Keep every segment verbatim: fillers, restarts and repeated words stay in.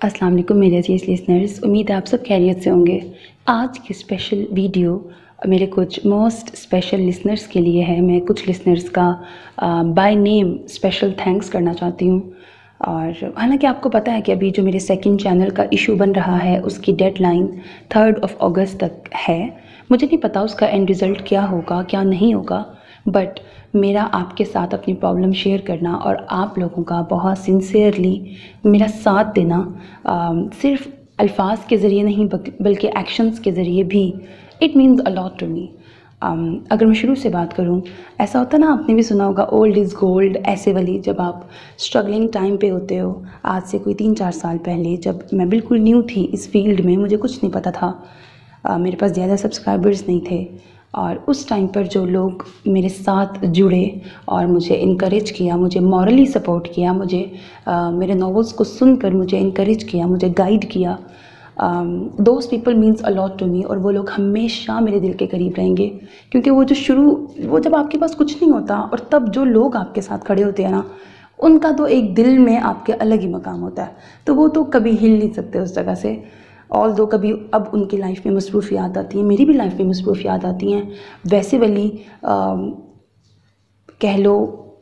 अस्सलाम वालेकुम मेरे अजीज़ लिसनर्स, उम्मीद है आप सब खैरियत से होंगे। आज की स्पेशल वीडियो मेरे कुछ मोस्ट स्पेशल लिसनर्स के लिए है। मैं कुछ लिसनर्स का बाय नेम स्पेशल थैंक्स करना चाहती हूँ। और हालांकि आपको पता है कि अभी जो मेरे सेकंड चैनल का इशू बन रहा है उसकी डेडलाइन थर्ड ऑफ अगस्त तक है। मुझे नहीं पता उसका एंड रिज़ल्ट क्या होगा क्या नहीं होगा, बट मेरा आपके साथ अपनी प्रॉब्लम शेयर करना और आप लोगों का बहुत सिंसियरली मेरा साथ देना आ, सिर्फ अल्फाज के ज़रिए नहीं बल्कि एक्शंस के ज़रिए भी it means a lot to me. अगर मैं शुरू से बात करूं, ऐसा होता ना, आपने भी सुना होगा ओल्ड इज़ गोल्ड, ऐसे वाली। जब आप स्ट्रगलिंग टाइम पे होते हो, आज से कोई तीन चार साल पहले जब मैं बिल्कुल न्यू थी इस फील्ड में, मुझे कुछ नहीं पता था, आ, मेरे पास ज़्यादा सब्सक्राइबर्स नहीं थे, और उस टाइम पर जो लोग मेरे साथ जुड़े और मुझे इनकरेज किया, मुझे मॉरली सपोर्ट किया, मुझे आ, मेरे नॉवेल्स को सुनकर मुझे इनकरेज किया, मुझे गाइड किया, those people means a lot to me. और वो लोग हमेशा मेरे दिल के करीब रहेंगे, क्योंकि वो जो शुरू वो जब आपके पास कुछ नहीं होता और तब जो लोग आपके साथ खड़े होते हैं ना, उनका तो एक दिल में आपके अलग ही मकाम होता है। तो वो तो कभी हिल नहीं सकते उस जगह से। ऑल दो कभी अब उनकी लाइफ में मसरूफियात आती हैं, मेरी भी लाइफ में मसरूफियात आती हैं, वैसे वाली कह लो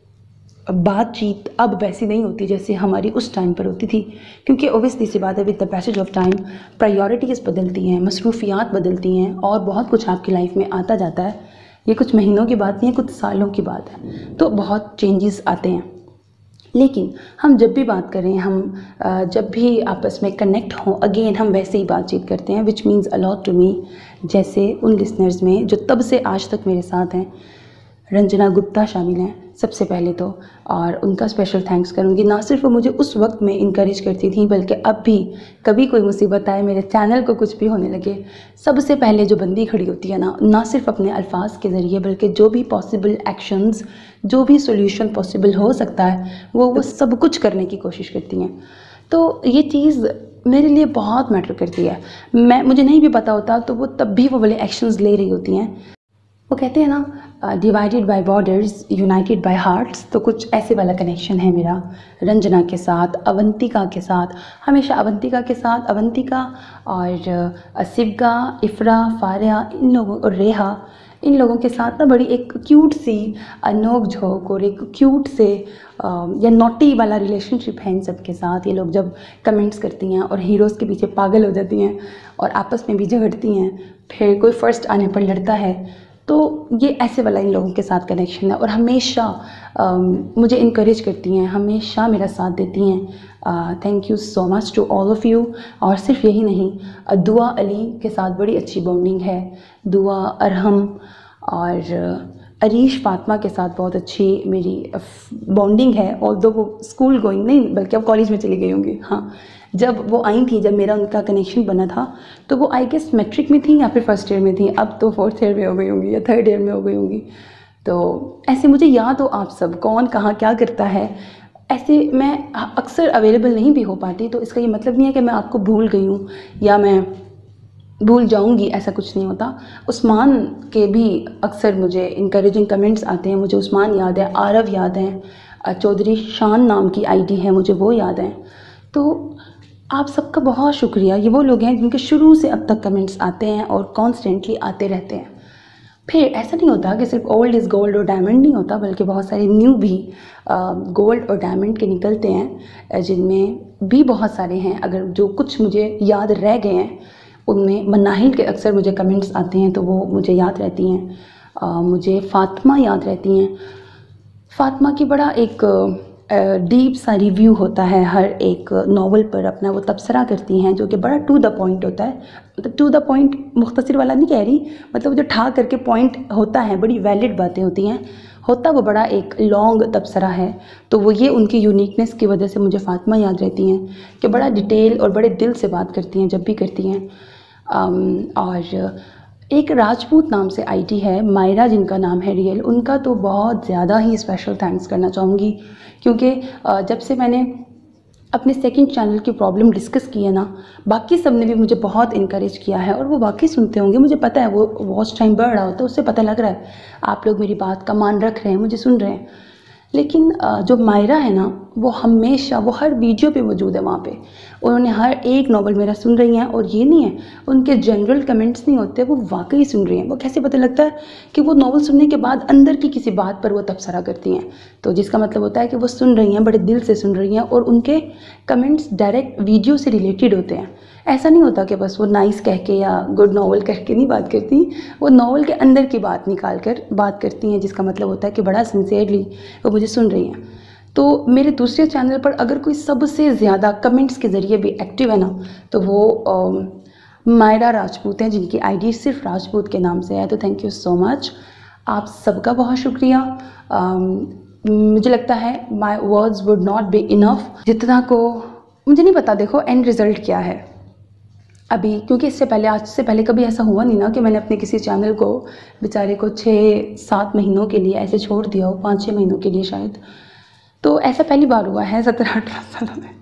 बातचीत अब वैसी नहीं होती जैसे हमारी उस टाइम पर होती थी, क्योंकि ओबियसली सी बात है, with the passage of time priorities बदलती हैं, मसरूफियात बदलती हैं और बहुत कुछ आपकी लाइफ में आता जाता है। ये कुछ महीनों की बात नहीं है, कुछ सालों की बात है, तो बहुत चेंजेस आते हैं। लेकिन हम जब भी बात करें, हम जब भी आपस में कनेक्ट हों, अगेन हम वैसे ही बातचीत करते हैं, which means a lot to me. जैसे उन लिसनर्स में जो तब से आज तक मेरे साथ हैं, रंजना गुप्ता शामिल हैं सबसे पहले तो, और उनका स्पेशल थैंक्स करूंगी। ना सिर्फ वो मुझे उस वक्त में इनकरेज करती थी, बल्कि अब भी कभी कोई मुसीबत आए, मेरे चैनल को कुछ भी होने लगे, सबसे पहले जो बंदी खड़ी होती है ना, ना सिर्फ अपने अल्फाज के ज़रिए बल्कि जो भी पॉसिबल एक्शंस, जो भी सोल्यूशन पॉसिबल हो सकता है, वो वो सब कुछ करने की कोशिश करती हैं। तो ये चीज़ मेरे लिए बहुत मैटर करती है। मैं मुझे नहीं भी पता होता तो वो तब भी वो वाले एक्शंस ले रही होती हैं। वो कहते हैं ना, divided by borders united by hearts, तो कुछ ऐसे वाला कनेक्शन है मेरा रंजना के साथ, अवंतिका के साथ, हमेशा अवंतिका के साथ, अवंतिका और असिबगा, इफ़रा, फारिया, इन लोगों और रेहा, इन लोगों के साथ ना बड़ी एक क्यूट सी नोक झोंक और एक क्यूट से या नॉटी वाला रिलेशनशिप है इन सब के साथ। ये लोग जब कमेंट्स करती हैं और हीरोज़ के पीछे पागल हो जाती हैं और आपस में भी झगड़ती हैं, फिर कोई फर्स्ट आने पर लड़ता है, तो ये ऐसे वाला इन लोगों के साथ कनेक्शन है। और हमेशा आ, मुझे इनकरेज करती हैं, हमेशा मेरा साथ देती हैं। Thank you so much to all of you. और सिर्फ यही नहीं, दुआ अली के साथ बड़ी अच्छी बॉन्डिंग है, दुआ, अरहम और अरीश फातिमा के साथ बहुत अच्छी मेरी बॉन्डिंग है। और दो वो स्कूल गोइंग नहीं बल्कि अब कॉलेज में चली गई होंगी। हाँ, जब वो आई थी, जब मेरा उनका कनेक्शन बना था, तो वो आई गेस मैट्रिक में थी या फिर फर्स्ट ईयर में थी, अब तो फोर्थ ईयर में हो गई होंगी या थर्ड ईयर में हो गई होंगी। तो ऐसे मुझे याद हो आप सब कौन कहाँ क्या करता है, ऐसे मैं अक्सर अवेलेबल नहीं भी हो पाती, तो इसका ये मतलब नहीं है कि मैं आपको भूल गई हूँ या मैं भूल जाऊंगी, ऐसा कुछ नहीं होता। उस्मान के भी अक्सर मुझे इनकरेजिंग कमेंट्स आते हैं, मुझे उस्मान याद है, आरव याद है, चौधरी शान नाम की आईडी है, मुझे वो याद है। तो आप सबका बहुत शुक्रिया। ये वो लोग हैं जिनके शुरू से अब तक कमेंट्स आते हैं और कॉन्स्टेंटली आते रहते हैं। फिर ऐसा नहीं होता कि सिर्फ ओल्ड इज़ गोल्ड और डायमंड नहीं होता, बल्कि बहुत सारे न्यू भी गोल्ड और डायमंड के निकलते हैं, जिनमें भी बहुत सारे हैं। अगर जो कुछ मुझे याद रह गए हैं उनमें मनाहिल के अक्सर मुझे कमेंट्स आते हैं, तो वो मुझे याद रहती हैं। आ, मुझे फ़ातिमा याद रहती हैं। फ़ातिमा की बड़ा एक डीप सा रिव्यू होता है हर एक नावल पर, अपना वो तबसरा करती हैं, जो कि बड़ा टू द पॉइंट होता है। मतलब टू द पॉइंट मुख्तसर वाला नहीं कह रही, मतलब जो ठा करके पॉइंट होता है, बड़ी वैलिड बातें होती हैं, होता वो बड़ा एक लॉन्ग तबसरा है। तो वो ये उनकी यूनिकनेस की वजह से मुझे फ़ातिमा याद रहती हैं कि बड़ा डिटेल और बड़े दिल से बात करती हैं जब भी करती हैं। और एक राजपूत नाम से आईडी है, मायरा जिनका नाम है रियल, उनका तो बहुत ज़्यादा ही स्पेशल थैंक्स करना चाहूँगी, क्योंकि जब से मैंने अपने सेकंड चैनल की प्रॉब्लम डिस्कस की है ना, बाकी सब ने भी मुझे बहुत इनकरेज किया है। और वो वाकई सुनते होंगे, मुझे पता है, वो वॉच टाइम बढ़ रहा होता है, उससे पता लग रहा है आप लोग मेरी बात का मान रख रहे हैं, मुझे सुन रहे हैं। लेकिन जो मायरा है ना, वो हमेशा, वो हर वीडियो पे मौजूद है वहाँ पे। उन्होंने हर एक नॉवल मेरा सुन रही हैं, और ये नहीं है उनके जनरल कमेंट्स नहीं होते, वो वाकई सुन रही हैं। वो कैसे पता लगता है कि वो नॉवल सुनने के बाद अंदर की किसी बात पर वो तबसरा करती हैं, तो जिसका मतलब होता है कि वो सुन रही हैं, बड़े दिल से सुन रही हैं, और उनके कमेंट्स डायरेक्ट वीडियो से रिलेटेड होते हैं। ऐसा नहीं होता कि बस वो नाइस कह के या गुड नॉवल कह के नहीं बात करती, वो नॉवल के अंदर की बात निकाल कर बात करती हैं, जिसका मतलब होता है कि बड़ा सिंसियरली वो मुझे सुन रही हैं। तो मेरे दूसरे चैनल पर अगर कोई सबसे ज़्यादा कमेंट्स के ज़रिए भी एक्टिव है ना, तो वो वाफा राजपूत हैं, जिनकी आईडी सिर्फ राजपूत के नाम से है। तो थैंक यू सो मच, आप सबका बहुत शुक्रिया। मुझे लगता है my words would not be enough, जितना को मुझे नहीं पता देखो एंड रिज़ल्ट क्या है अभी, क्योंकि इससे पहले, आज से पहले कभी ऐसा हुआ नहीं ना कि मैंने अपने किसी चैनल को बेचारे को छः सात महीनों के लिए ऐसे छोड़ दिया हो, पाँच छः महीनों के लिए शायद। तो ऐसा पहली बार हुआ है सत्रह अठारह सालों में,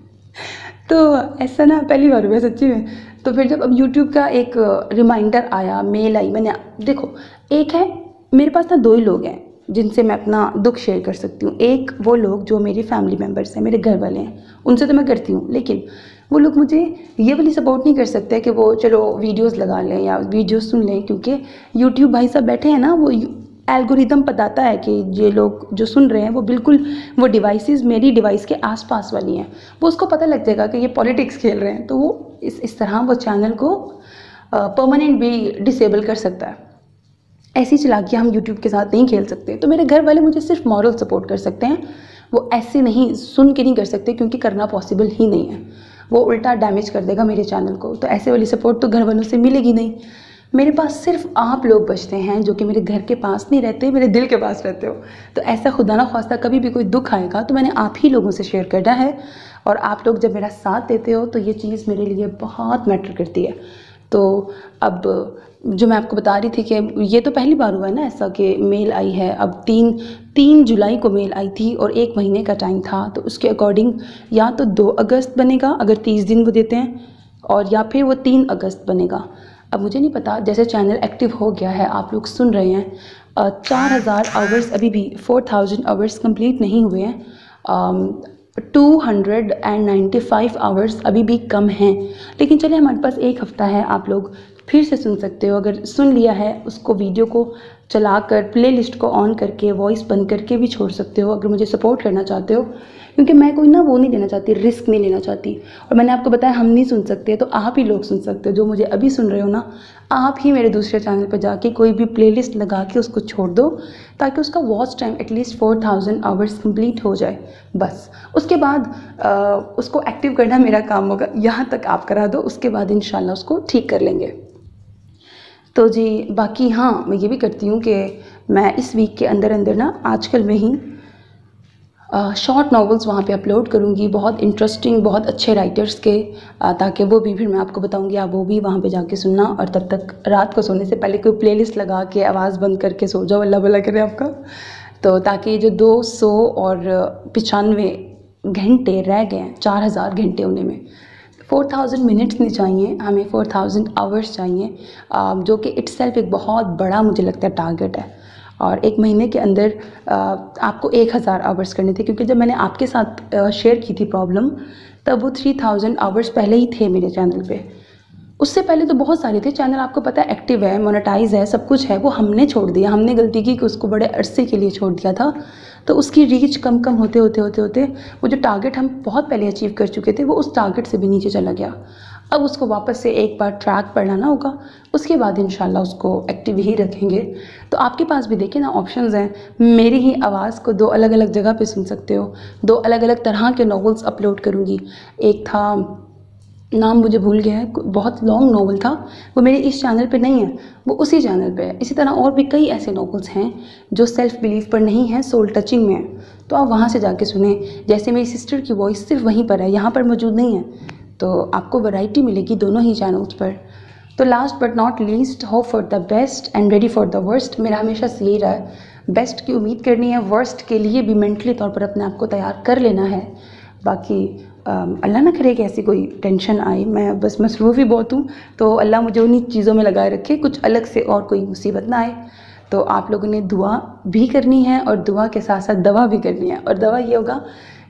तो ऐसा ना पहली बार हुआ है सच्ची में। तो फिर जब अब यूट्यूब का एक रिमाइंडर आया, मेल आई, मैंने देखो, एक है मेरे पास ना दो ही लोग हैं जिनसे मैं अपना दुख शेयर कर सकती हूँ। एक वो लोग जो मेरी फैमिली मेम्बर्स हैं, मेरे घर वाले हैं, उनसे तो मैं करती हूँ, लेकिन वो लोग मुझे ये वाली सपोर्ट नहीं कर सकते कि वो चलो वीडियोस लगा लें या वीडियोस सुन लें, क्योंकि यूट्यूब भाई साहब बैठे हैं ना, वो एल्गोरिदम बताता है कि ये लोग जो सुन रहे हैं वो बिल्कुल वो डिवाइसेस मेरी डिवाइस के आसपास वाली हैं, वो उसको पता लग जाएगा कि ये पॉलिटिक्स खेल रहे हैं, तो वो इस इस तरह वो चैनल को परमानेंट भी डिसेबल कर सकता है। ऐसी चालाकियाँ हम यूट्यूब के साथ नहीं खेल सकते। तो मेरे घर वाले मुझे सिर्फ मॉरल सपोर्ट कर सकते हैं, वो ऐसे नहीं सुन के नहीं कर सकते, क्योंकि करना पॉसिबल ही नहीं है, वो उल्टा डैमेज कर देगा मेरे चैनल को। तो ऐसे वाली सपोर्ट तो घर वालों से मिलेगी नहीं। मेरे पास सिर्फ आप लोग बचते हैं जो कि मेरे घर के पास नहीं रहते, मेरे दिल के पास रहते हो। तो ऐसा खुदा ना ख्वास्ता कभी भी कोई दुख आएगा तो मैंने आप ही लोगों से शेयर करना है, और आप लोग जब मेरा साथ देते हो तो ये चीज़ मेरे लिए बहुत मैटर करती है। तो अब जो मैं आपको बता रही थी कि ये तो पहली बार हुआ है ना ऐसा कि मेल आई है। अब तीन तीन जुलाई को मेल आई थी और एक महीने का टाइम था, तो उसके अकॉर्डिंग या तो दो अगस्त बनेगा अगर तीस दिन वो देते हैं, और या फिर वो तीन अगस्त बनेगा। अब मुझे नहीं पता, जैसे चैनल एक्टिव हो गया है, आप लोग सुन रहे हैं, चार हज़ार आवर्स अभी भी फोर थाउजेंड आवर्स कंप्लीट नहीं हुए हैं, two hundred and ninety five hours अभी भी कम हैं, लेकिन चलिए हमारे पास एक हफ़्ता है, आप लोग फिर से सुन सकते हो। अगर सुन लिया है उसको वीडियो को चलाकर प्लेलिस्ट को ऑन करके वॉइस बंद करके भी छोड़ सकते हो, अगर मुझे सपोर्ट करना चाहते हो, क्योंकि मैं कोई ना वो नहीं लेना चाहती, रिस्क नहीं लेना चाहती। और मैंने आपको बताया हम नहीं सुन सकते, तो आप ही लोग सुन सकते हो। जो मुझे अभी सुन रहे हो ना, आप ही मेरे दूसरे चैनल पर जाके कोई भी प्लेलिस्ट लगा के उसको छोड़ दो, ताकि उसका watch time at least four thousand hours complete हो जाए। बस उसके बाद आ, उसको एक्टिव करना मेरा काम होगा, यहाँ तक आप करा दो, उसके बाद इंशाल्लाह उसको ठीक कर लेंगे। तो जी बाकी हाँ, मैं ये भी करती हूँ कि मैं इस वीक के अंदर अंदर ना आजकल में ही शॉर्ट नॉवेल्स वहाँ पे अपलोड करूँगी, बहुत इंटरेस्टिंग, बहुत अच्छे राइटर्स के, आ, ताकि वो भी फिर मैं आपको बताऊँगी, आप वो भी वहाँ पे जाके सुनना। और तब तक रात को सोने से पहले कोई प्लेलिस्ट लगा के आवाज़ बंद करके सो जाओ, अल्लाह भला करे आपका। तो ताकि जो दो सौ और पचानवे घंटे रह गए हैं, चार हज़ार घंटे होने में, फोर थाउजेंड मिनट्स नहीं चाहिए हमें, फोर थाउजेंड आवर्स चाहिए, जो कि इट्सेल्फ एक बहुत बड़ा मुझे लगता है टारगेट है। और एक महीने के अंदर आपको एक हज़ार आवर्स करने थे, क्योंकि जब मैंने आपके साथ शेयर की थी प्रॉब्लम, तब वो थ्री थाउजेंड आवर्स पहले ही थे मेरे चैनल पे। उससे पहले तो बहुत सारे थे। चैनल आपको पता है एक्टिव है, मोनेटाइज है, सब कुछ है, वो हमने छोड़ दिया, हमने गलती की कि उसको बड़े अरसे के लिए छोड़ दिया था। तो उसकी रीच कम कम होते होते होते होते वो जो टारगेट हम बहुत पहले अचीव कर चुके थे, वो उस टारगेट से भी नीचे चला गया। अब उसको वापस से एक बार ट्रैक पर लाना होगा, उसके बाद इंशाल्लाह उसको एक्टिव ही रखेंगे। तो आपके पास भी देखिए ना ऑप्शंस हैं, मेरी ही आवाज़ को दो अलग अलग जगह पे सुन सकते हो, दो अलग अलग तरह के नॉवेल्स अपलोड करूँगी। एक था, नाम मुझे भूल गया है, बहुत लॉन्ग नॉवल था, वो मेरे इस चैनल पे नहीं है, वो उसी चैनल पे है। इसी तरह और भी कई ऐसे नॉवेल्स हैं जो सेल्फ बिलीफ पर नहीं है, सोल टचिंग में है, तो आप वहाँ से जाके सुने। जैसे मेरी सिस्टर की वॉइस सिर्फ वहीं पर है, यहाँ पर मौजूद नहीं है, तो आपको वैरायटी मिलेगी दोनों ही चैनल्स पर। तो last but not least, hope for the best and ready for the worst. मेरा हमेशा से यही रहा है, बेस्ट की उम्मीद करनी है, वर्स्ट के लिए भी मेंटली तौर पर अपने आप को तैयार कर लेना है। बाकी अल्लाह ना करे कि ऐसी कोई टेंशन आए, मैं बस मसरूफ़ ही बहुत हूँ, तो अल्लाह मुझे उन्हीं चीज़ों में लगाए रखे, कुछ अलग से और कोई मुसीबत ना आए। तो आप लोगों ने दुआ भी करनी है और दुआ के साथ साथ दवा भी करनी है। और दवा ये होगा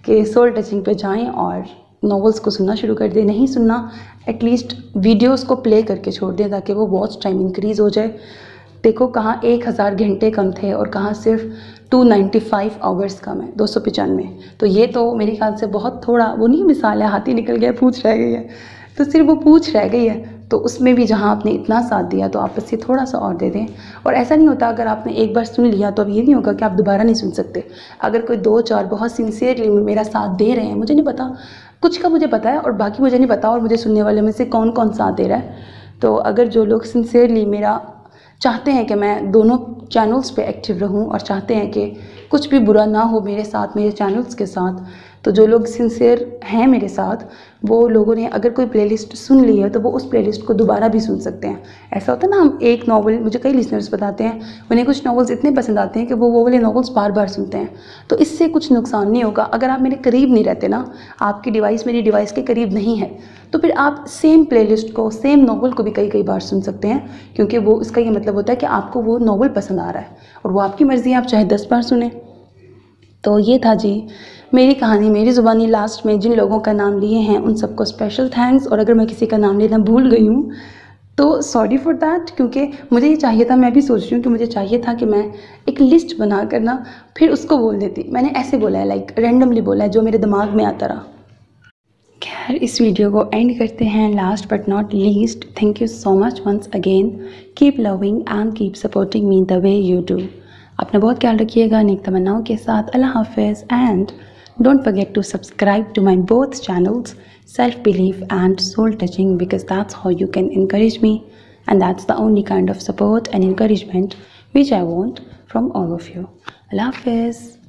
कि सोल टचिंग पे जाएं और नॉवेल्स को सुनना शुरू कर दें। नहीं सुनना, एटलीस्ट वीडियोस को प्ले करके छोड़ दें ताकि वो वॉच टाइम इंक्रीज़ हो जाए। देखो कहाँ एक हज़ार घंटे कम थे और कहाँ सिर्फ टू नाइन्टी फाइव आवर्स कम है, दो सौ पचानवे। तो ये तो मेरे ख्याल से बहुत थोड़ा, वो नहीं मिसाल है हाथी निकल गया पूँछ रह गई है, तो सिर्फ वो पूँछ रह गई है। तो उसमें भी जहाँ आपने इतना साथ दिया तो आप बस ये थोड़ा सा और दे दें। और ऐसा नहीं होता अगर आपने एक बार सुन लिया तो अब ये नहीं होगा कि आप दोबारा नहीं सुन सकते। अगर कोई दो चार बहुत सिंसियरली मेरा साथ दे रहे हैं, मुझे नहीं पता, कुछ का मुझे पता है और बाकी मुझे नहीं पता, और मुझे सुनने वाले में से कौन कौन साथ दे रहा है, तो अगर जो लोग सिंसियरली मेरा चाहते हैं कि मैं दोनों चैनल्स पे एक्टिव रहूं और चाहते हैं कि कुछ भी बुरा ना हो मेरे साथ, मेरे चैनल्स के साथ, तो जो लोग सिंसियर हैं मेरे साथ, वो लोगों ने अगर कोई प्लेलिस्ट सुन ली है तो वो उस प्लेलिस्ट को दोबारा भी सुन सकते हैं। ऐसा होता है ना, हम एक नॉवल, मुझे कई लिसनर्स बताते हैं उन्हें कुछ नॉवेल्स इतने पसंद आते हैं कि वो वो वाले नॉवेल्स बार बार सुनते हैं। तो इससे कुछ नुकसान नहीं होगा। अगर आप मेरे करीब नहीं रहते ना, आपकी डिवाइस मेरी डिवाइस के करीब नहीं है, तो फिर आप सेम प्लेलिस्ट को, सेम नॉवल को भी कई कई बार सुन सकते हैं, क्योंकि वो इसका ये मतलब होता है कि आपको वो नॉवल पसंद आ रहा है और वो आपकी मर्ज़ी है, आप चाहे दस बार सुने। तो ये था जी मेरी कहानी, मेरी ज़ुबानी। लास्ट में जिन लोगों का नाम लिए हैं उन सबको स्पेशल थैंक्स, और अगर मैं किसी का नाम लेना भूल गई हूँ तो सॉरी फॉर दैट, क्योंकि मुझे ये चाहिए था, मैं भी सोच रही हूँ कि मुझे चाहिए था कि मैं एक लिस्ट बना कर ना फिर उसको बोल देती। मैंने ऐसे बोला है, लाइक रैंडमली बोला है, जो मेरे दिमाग में आता रहा। खैर, इस वीडियो को एंड करते हैं। Last but not least, thank you so much once again. Keep loving and keep supporting me the way you do. अपना बहुत ख्याल रखिएगा नेक तमन्नाओं के साथ। अल्लाह हाफिज़ and don't forget to subscribe to my both channels, Self Belief and Soul Touching, because that's how you can encourage me, and that's the only kind of support and encouragement which I want from all of you. Allah Hafiz.